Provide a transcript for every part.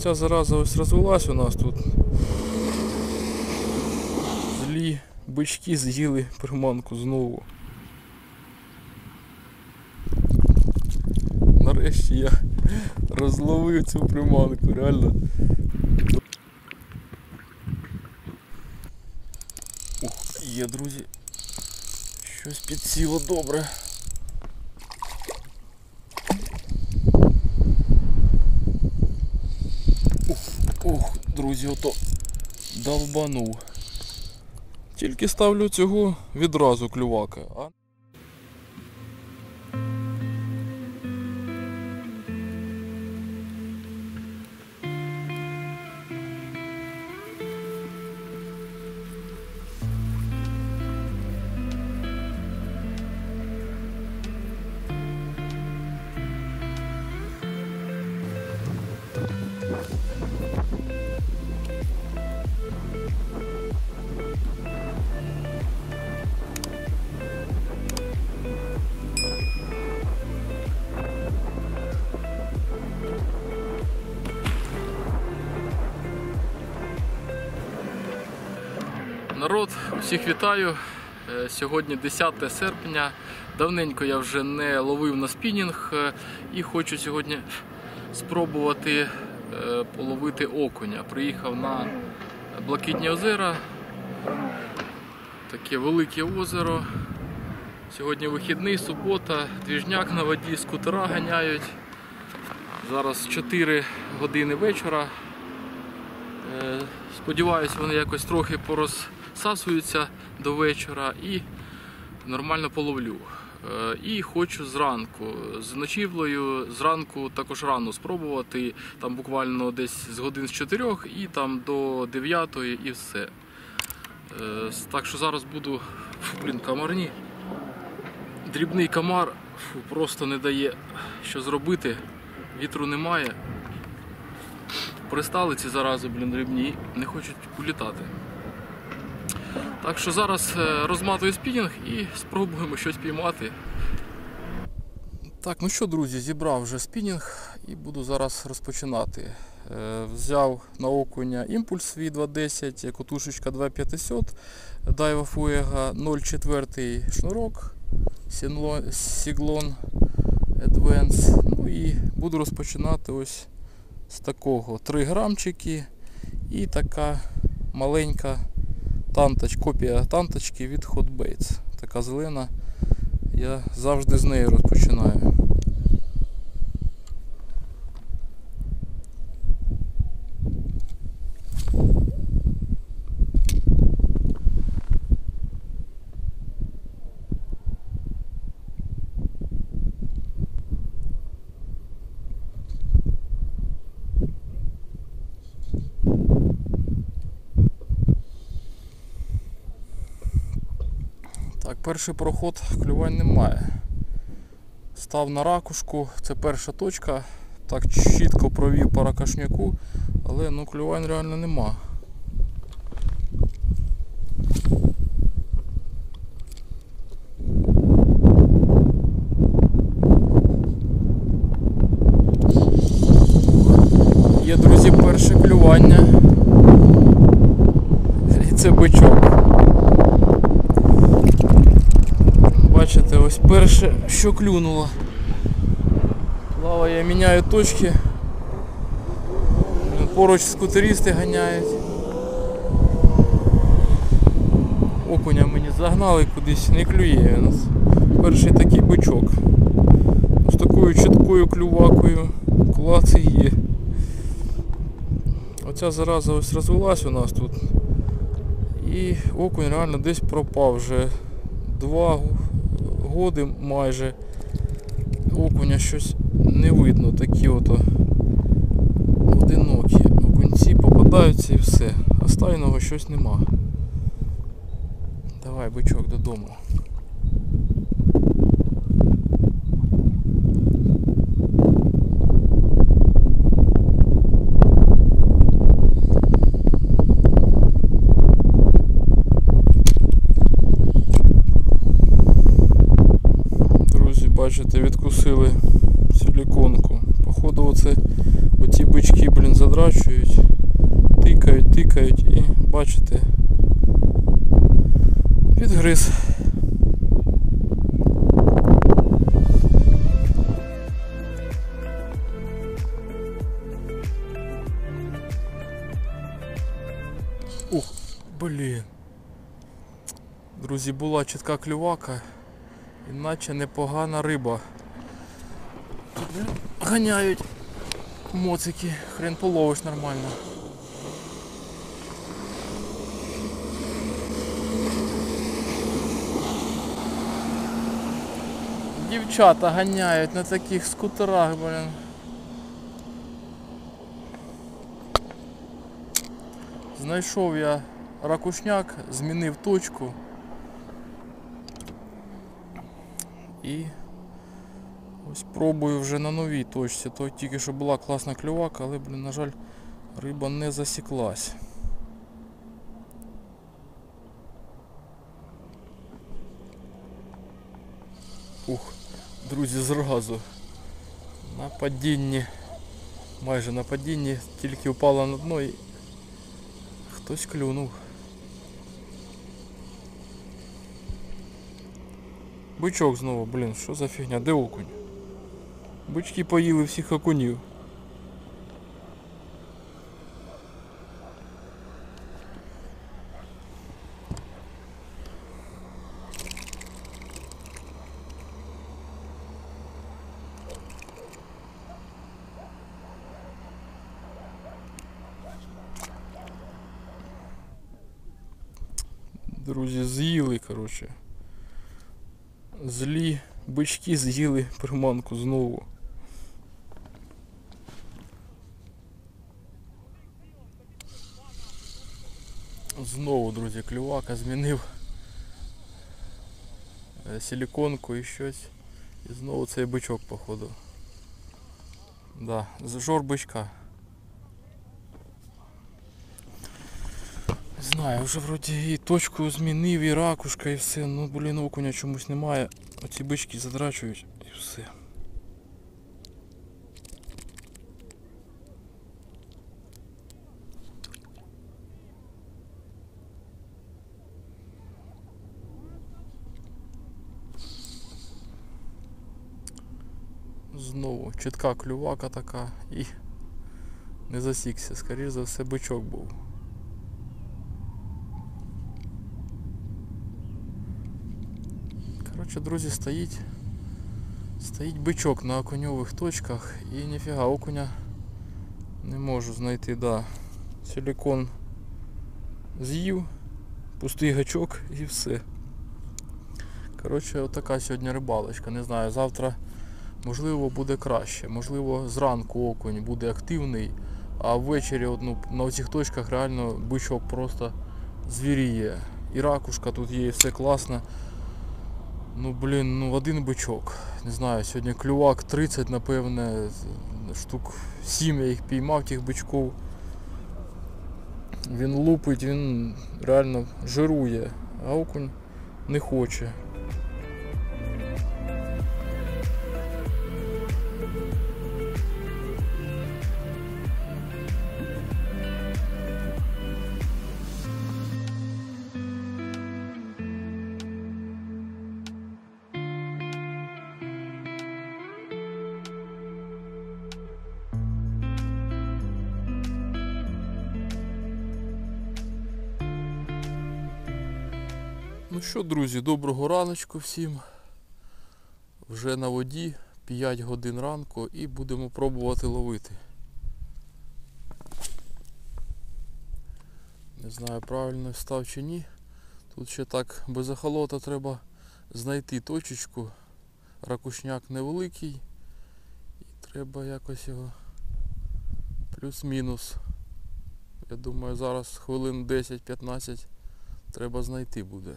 Оця зараза ось розвелась у нас тут. Злі бички з'їли приманку знову. Нарешті я розловив цю приманку, реально. Ух, є, друзі. Щось підсіло добре. Ух, друзі, ото долбанув. Тільки ставлю цього, відразу клювака. Народ, всіх вітаю. Сьогодні 10 серпня. Давненько я вже не ловив на спінінг і хочу сьогодні спробувати половити окуня. Приїхав на Блакитні озера. Таке велике озеро. Сьогодні вихідний, субота, двіжняк на воді, скутера ганяють. Зараз 4 години вечора. Сподіваюсь, вони якось трохи порозсасуються до вечора і нормально половлю. І хочу зранку, з ночівлею, зранку також рано спробувати, там буквально десь з годин з 4 і там до 9 і все. Так що зараз буду, комарні. Дрібний комар просто не дає що зробити, вітру немає. Пристали ці зарази, дрібні, не хочуть улітати. Так що зараз розматую спінінг і спробуємо щось піймати. Так, ну що, друзі, зібрав вже спінінг і буду зараз розпочинати. Взяв на окуня імпульс свій 2.10, котушечка 2.500, Daiwa Fuego 0,4 шнурок, Siglon Advance. Ну і буду розпочинати ось з такого 3 грамчики і така маленька копія танточки від Hot Baits. Така зелена, я завжди з неї розпочинаю. Перший проход, клювань немає. Став на ракушку, це перша точка, так чітко провів по ракошняку, але клювань реально нема. Є, друзі, перше клювання. І це бичок. Бачите, ось перше, що клюнуло. Плаває, міняю точки. Поруч скутеристи ганяють. Окуня мені загнали кудись, не клює у нас. Перший такий бичок. З такою чіткою клювакою. Клац і є. Оця зараза ось розвелась у нас тут. І окунь реально десь пропав вже 2 годи майже. Окуня щось не видно, такі ото одинокі окунці попадаються і все, а стайного щось нема. Давай, бичок, додому. Бачите, відкусили силіконку. Походу оці бички, задрачують. пікають і, бачите, відгриз. Ух, блін. Друзі, була чітка клювака, іначе непогана риба. Тут ганяють моцики, хрен половиш нормально. Дівчата ганяють на таких скутерах, блін. Знайшов я ракушняк, змінив точку і ось пробую вже на новій точці. То тільки що була класна клювака, але, блін, на жаль, риба не засіклась. Ух, друзі, зразу на падінні, майже на падінні, тільки впала на дно і хтось клюнув. Бичок знову, блін, що за фігня, де окунь? Бички поїли всіх окунів. Друзі, з'їли, коротше. Злі бички з'їли приманку знову. Знову, друзі, клювака, змінив силіконку і щось. І знову цей бичок, походу. Да, жор бичка. Не знаю, вже вроді і точку змінив, і ракушка, і все. Ну, блін, окуня чомусь немає. Оці бички задрачують і все. Знову чітка клювака така і не засікся. Скоріше за все, бичок був. Коротше, друзі, стоїть бичок на окуньових точках і ніфіга, окуня не можу знайти, да. Силікон з'їв, пустий гачок і все. Коротше, отака сьогодні рибалочка. Не знаю, завтра можливо буде краще. Можливо, зранку окунь буде активний, а ввечері на цих точках реально бичок просто звіріє. І ракушка тут є, і все класно. Ну, блін, ну один бичок. Не знаю, сьогодні клювак 30, напевне, штук 7 я їх піймав, тих бичків. Він лупить, він реально жирує, а окунь не хоче. Ну що, друзі, доброго раночку всім. Вже на воді, 5 годин ранку і будемо пробувати ловити. Не знаю, правильно став чи ні. Тут ще так без охолота треба знайти точечку. Ракушняк невеликий. І треба якось його плюс-мінус. Я думаю, зараз хвилин 10-15 треба знайти буде.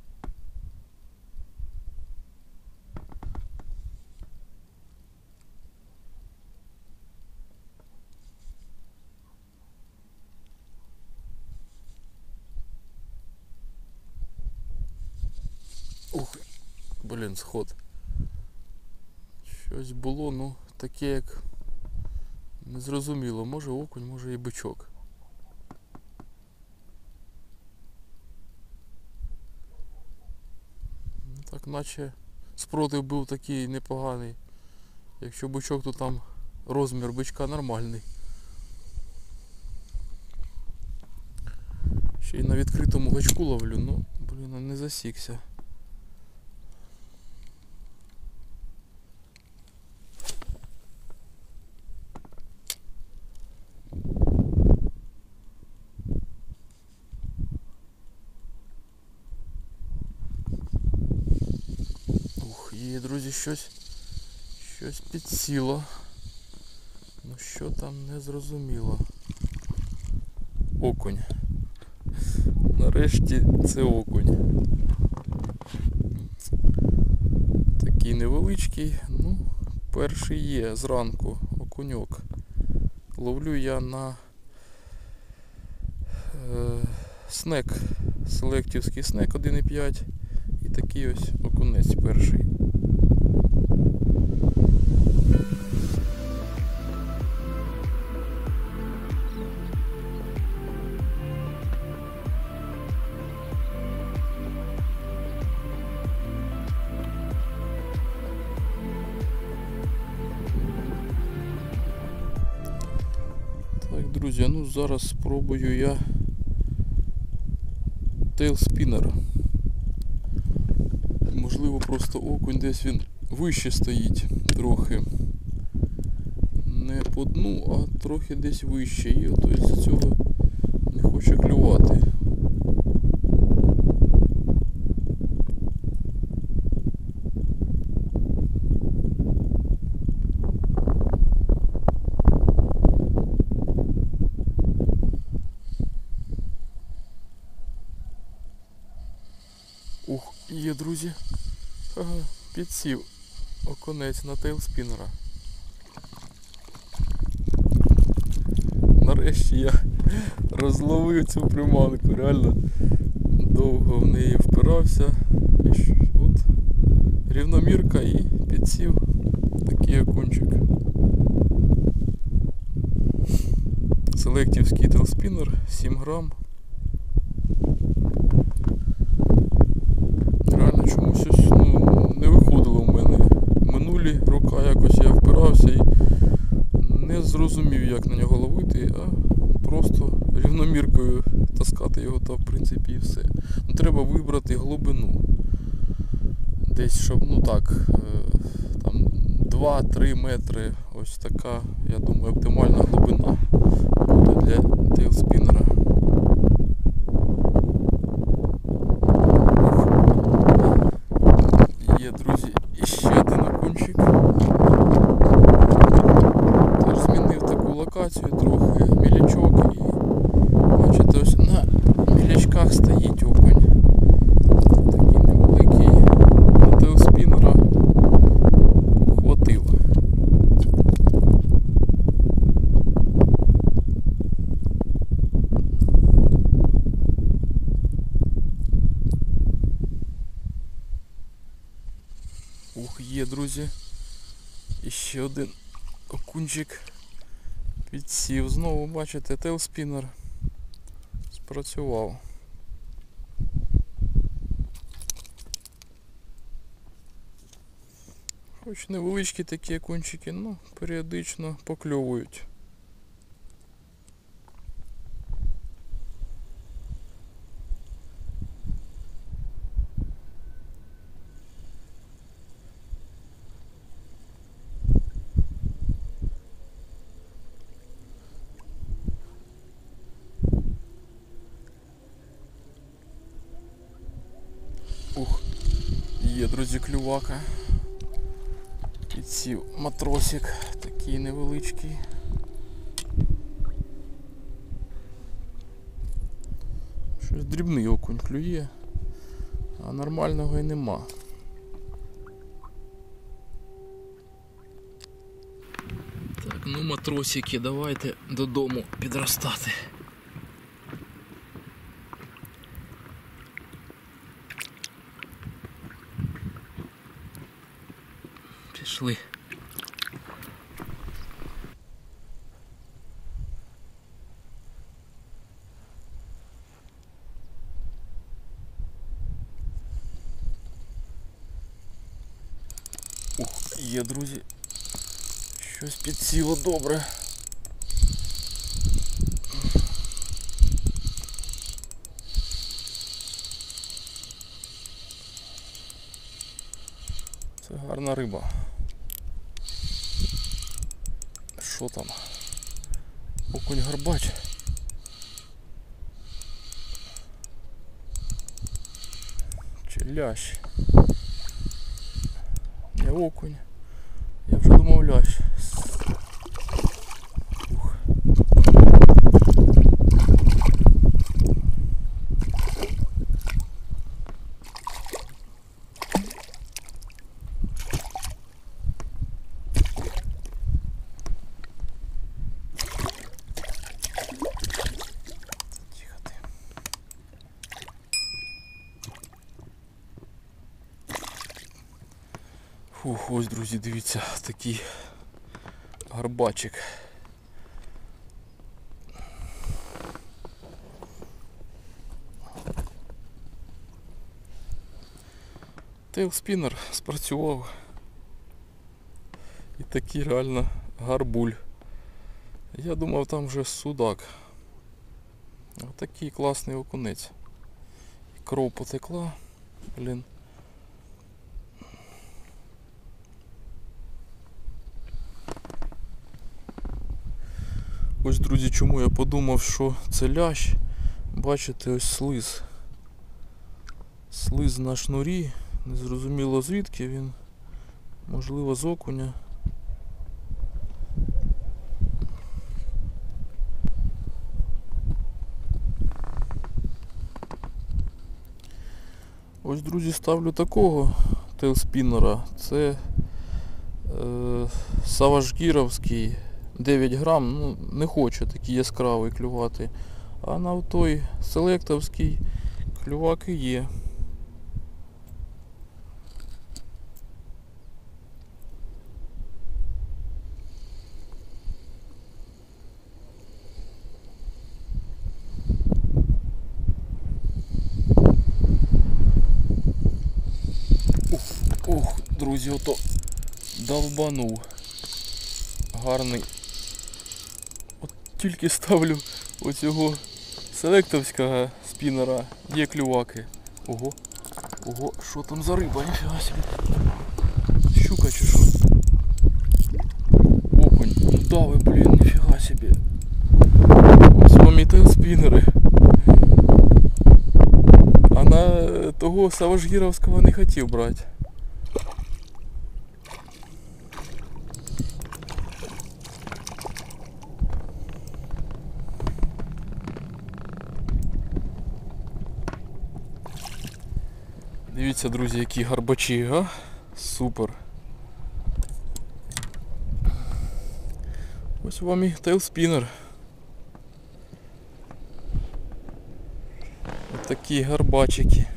Ух, блін, сход. Щось було, ну, таке як незрозуміло. Може окунь, може і бичок. Так наче спротив був такий непоганий. Якщо бичок, то там розмір бичка нормальний. Ще й на відкритому гачку ловлю, ну, блін, не засікся. Ух, є, друзі, щось підсіло. Ну що там, не зрозуміло. Окунь. Нарешті це окунь. Такий невеличкий, ну, перший є зранку окуньок. Ловлю я на снек, селектівський снек 1,5 і такий ось окунець перший. Так, друзі, ну зараз спробую я тейлспінер. Можливо, просто окунь десь він вище стоїть трохи. Не по дну, а трохи десь вище. І от із цього не хоче клювати. Ух, є, друзі. Ага, підсів окунець на тейлспінера. Нарешті я розловив цю приманку, реально довго в неї впирався. І от рівномірка і підсів такий окунчик. Селектівський тейлспінер, 7 грам. Реально чомусь ось, не виходило в мене. Минулі роки якось я впирався і не зрозумів, як на нього ловити, а просто рівноміркою таскати його, та в принципі і все. Ну, треба вибрати глибину. Десь, щоб, ну так, там 2-3 метри, ось така, я думаю, оптимальна глибина буде для тейлспінера. Є, друзі, іще один окунчик. Теж змінив таку локацію трохи, мілячок, і бачите, ось на мілячках стоїть окунь. Такий невеликий, на тейлспінера хватило. Ух, є, друзі. І ще один окунчик підсів. Знову, бачите, тейлспінер спрацював. Хоч невеличкі такі окунчики, ну, періодично покльовують. Ух, є, друзі, клювака. Підсів матросик, такий невеличкий. Щось дрібний окунь клює, а нормального і нема. Так, ну матросики, давайте додому підростати. Пішли. Є, друзі. Щось підсіло добре. Це гарна риба. Що там? Окунь горбач. Чи лящ? Не окунь. Я вже думав лящ. Ух. Тихо ти. Фух, ось, друзі, дивіться, такий горбачик. Тейлспінер спрацював. І такий реально гарбуль. Я думав, там вже судак. Отакий класний окунець. І кров потекла. Блін. Ось, друзі, чому я подумав, що це лящ. Бачите, ось слиз. Слиз на шнурі. Незрозуміло звідки він. Можливо, з окуня. Ось, друзі, ставлю такого тейлспіннера. Це саважгіровський 9 грам. Ну, не хочу такий яскравий клювати. А на той селектовський клюваки є. Ох, друзі, ото долбанув. Гарний. От тільки ставлю оцього селектовського спінера, є клюваки. Ого, ого, що там за риба, ніфіга собі. Щука чи що? Окунь, ну дави, блін, ніфіга собі. Ось вам і тейлспінери. А на того саважгіровського не хотів брати. Дивіться, друзі, які гарбачі, га? Супер. Ось вам і тейлспінер. Ось такі гарбачики.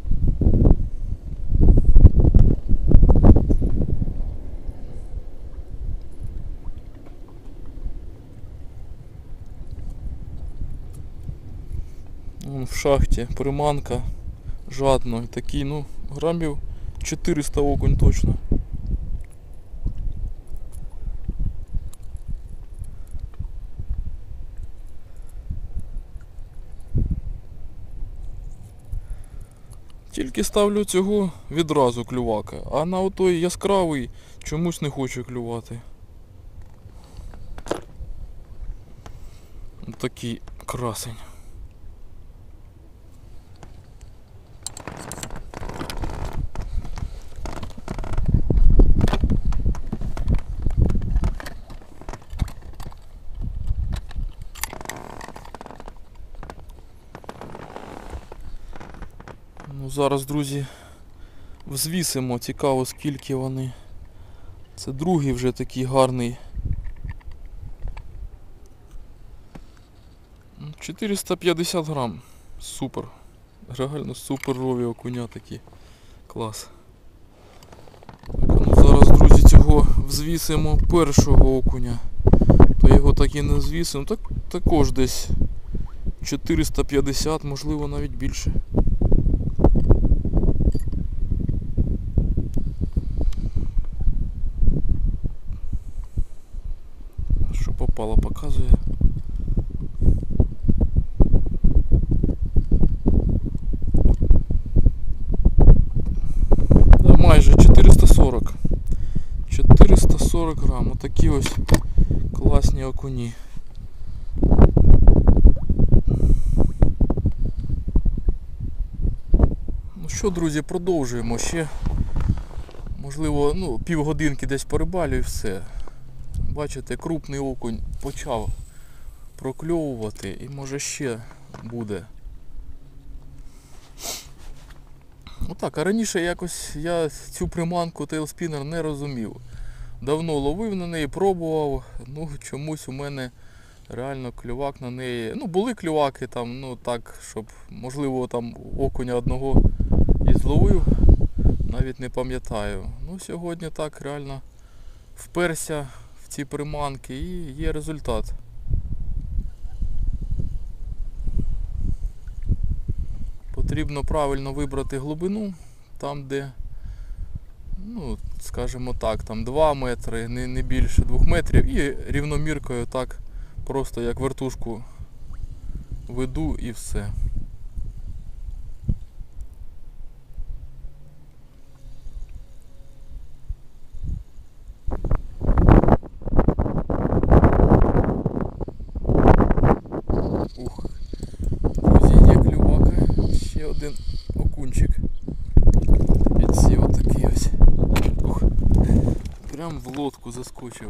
Вон в шахті приманка. Жадно. І такий, ну, грамів 400 окунь точно. Тільки ставлю цього відразу клювака, а на отой яскравий чомусь не хочу клювати. Ось такий красень. Ну, зараз, друзі, взвісимо, цікаво скільки вони. Це другий вже такий гарний. 450 грам. Супер. Реально суперові окуня такі. Клас. Так, ну зараз, друзі, цього взвісимо першого окуня. То його так і не взвісимо. Так, також десь 450, можливо навіть більше. пропало, показує. Да, майже 440. 440 грам. Отакі ось класні окуні. Ну що, друзі, продовжуємо. Ще, можливо, півгодинки десь порибалю і все. Бачите, крупний окунь почав прокльовувати і може ще буде. Отак, а раніше якось я цю приманку Tail Spinner не розумів. Давно ловив на неї, пробував, чомусь у мене реально клювак на неї. Були клюваки там, так, щоб, можливо, там окуня одного і зловив, навіть не пам'ятаю. Сьогодні так реально вперся в ці приманки і є результат. Потрібно правильно вибрати глибину, там де, скажімо так, там 2 метри, не більше 2 метрів, і рівноміркою так, просто як вертушку веду і все. Друзі, є клювака, ще один окунчик. Підсів отакий ось. Прям в лодку заскочив.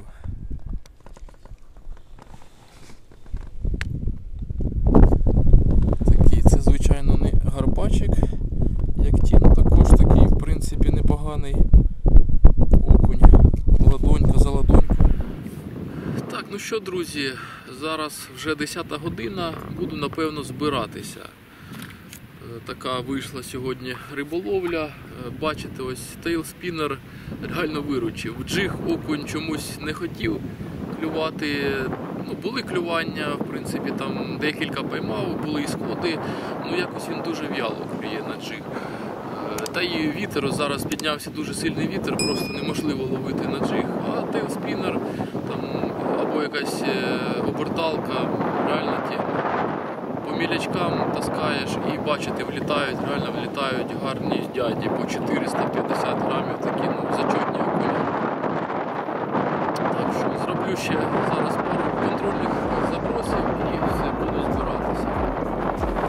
Такий, це звичайно не гарбачик, як ті, також такий, в принципі, непоганий окунь. Ладонька за ладоньку. Так, ну що, друзі, зараз вже 10 година, буду напевно збиратися. Така вийшла сьогодні риболовля. Бачите, ось Tail Spinner реально виручив. Джиг окунь чомусь не хотів клювати. Були клювання, в принципі, там декілька поймав, були і сходи. Якось він дуже в'яло клює на джиг. Та і вітер, зараз піднявся дуже сильний вітер, просто неможливо ловити на джиг. А Tail Spinner там, або якась оберталка, реально тема. По мілячкам таскаєш і бачите, реально влітають гарні дяді по 450 грамів, такі зачетні окуні. Так що зроблю ще зараз пару контрольних забросів і все, буду збиратися.